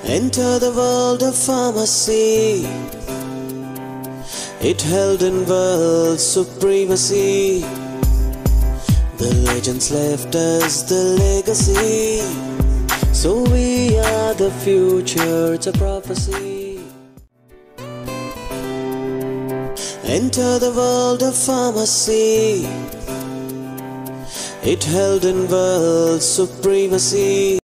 Enter the world of pharmacy. It held in world supremacy. The legends left us the legacy. So we are the future, it's a prophecy. Enter the world of pharmacy. It held in world supremacy.